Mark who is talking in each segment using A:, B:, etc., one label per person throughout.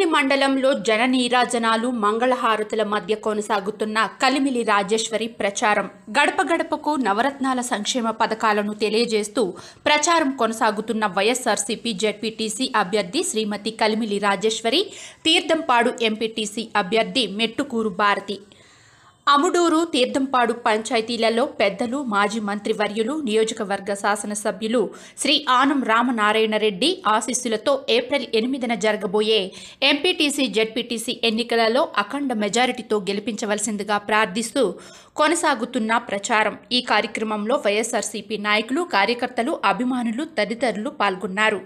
A: కలిమిలి మండలంలో జననీరాజనాలు మంగళహారతుల మధ్య కొనసాగుతున్న కలిమిలి రాజేశ్వరి ప్రచారం. గడప గడపకు నవరత్నాల సంక్షేమ పథకాలను తెలియజేస్తూ ప్రచారం కొనసాగుతున్న వైఎస్ఆర్సీపీ జెడ్పీటీసీ అభ్యర్థి శ్రీమతి కలిమిలి రాజేశ్వరి, తీర్థంపాడు ఎంపీటీసీ అభ్యర్థి మెట్టుకూరు భారతి. అముడూరు, తీర్థంపాడు పంచాయతీలలో పెద్దలు, మాజీ మంత్రివర్యులు, నియోజకవర్గ శాసనసభ్యులు శ్రీ ఆనం రామనారాయణ రెడ్డి ఆశీస్సులతో ఏప్రిల్ 8న జరగబోయే ఎంపీటీసీ జెడ్పీటీసీ ఎన్నికలలో అఖండ మెజారిటీతో గెలిపించవలసిందిగా ప్రార్థిస్తూ కొనసాగుతున్న ప్రచారం. ఈ కార్యక్రమంలో వైఎస్ఆర్సీపీ నాయకులు, కార్యకర్తలు, అభిమానులు తదితరులు పాల్గొన్నారు.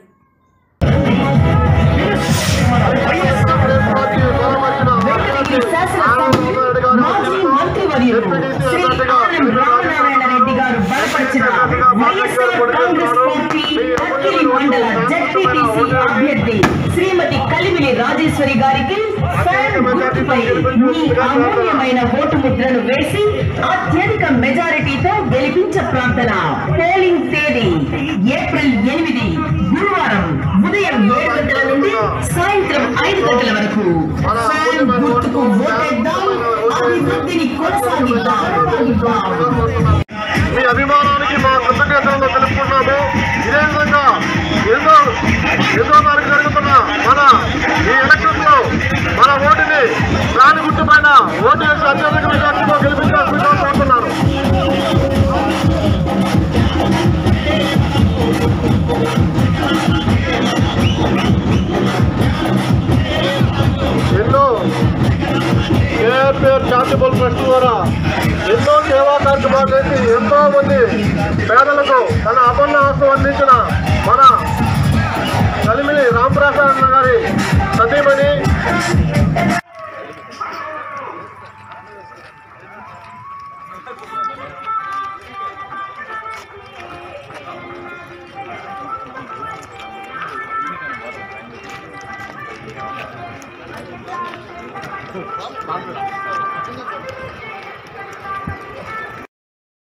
B: మాజీ మంత్రివర్యులు శ్రీ ఆనం రామనారాయణ రెడ్డి గారు బలపరిచిన వైఎస్ఆర్ కాంగ్రెస్ పార్టీ అఖిలి మండల జెడ్పీటీసీ అభ్యర్థి శ్రీమతి కలిమిలి రాజేశ్వరి గారికి ఫ్యాన్ గుర్తుపై మీ అమూల్యమైన ఓటు ముద్రను వేసి అత్యధిక మెజారిటీతో గెలిపించ ప్రార్థన. పోలింగ్ తేదీ ఏప్రిల్ 8 గురువారం ఉదయం 7 గంటల నుండి సాయంత్రం 5 గంటల వరకు. ఫ్యాన్ గుర్తుకు ఓటేద్దాం, అభివృద్ధిని కొనసాగిద్దాం.
C: మీ అభిమానానికి మా కృతజ్ఞతలను తెలుపుకున్నాము. ఇదే విధంగా ఎన్నో తారీఖు జరుగుతున్న మన ఈ ఎలక్షన్ లో మన ఓటుని ప్రాణి గుర్తు పైన ఓటు వేసి అత్యధిక మెజార్టీతో గెలిపించాల్సిందిగా కోరుతున్నాను. ఎన్నో కేఆర్పీఆర్ చారిటబుల్ ట్రస్ట్ ద్వారా ఎన్నో సేవా కార్యక్రమాలు చేసి ఎంతో మంది పేదలకు తన అపన్న ఆస్తి అందించిన మన కలిమిలి రామప్రసాద్ గారి సతీమణి